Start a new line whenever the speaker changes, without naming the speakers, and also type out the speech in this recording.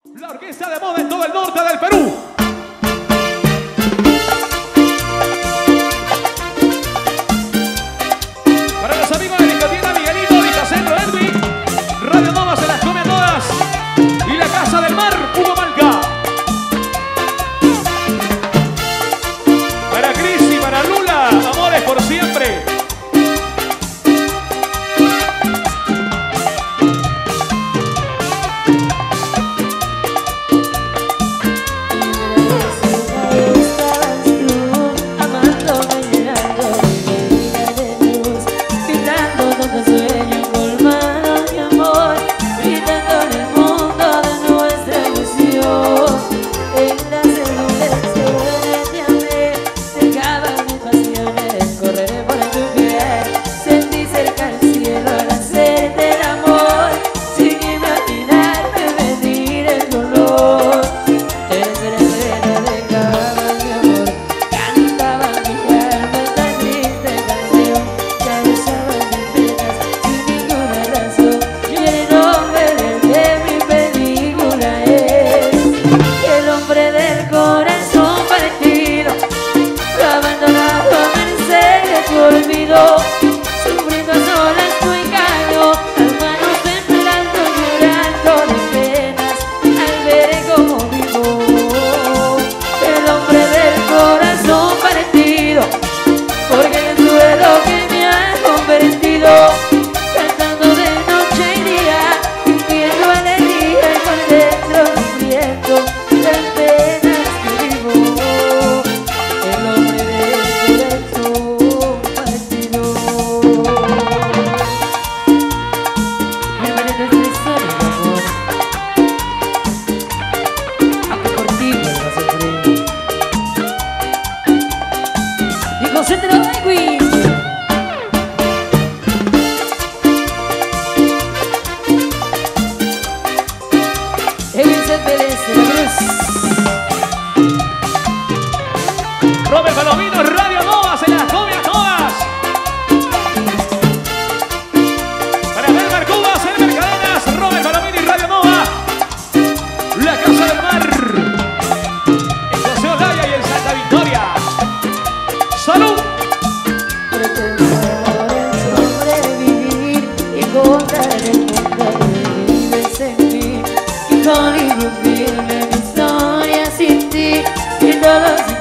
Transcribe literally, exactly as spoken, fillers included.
La orquesta de moda en todo el norte del Perú. Para los amigos de discoteca Miguelito, Discocentro Edwin, Radio Nova se las come a todas. Y la Casa del Mar, Hugo Malca. Para Cris y para Lula, amores por siempre. Robert Palomino, Radio Nova, se las come a todas. Para Belmar Cubas, Elmer Cadenas, Robert Palomino y Radio Nova. La Casa del Mar. En José Olaya y en Santa Victoria. ¡Salud!
Sobrevivir y contar el mundo que vives en mí. Y con irrumpirme mi historia sin ti. Y todos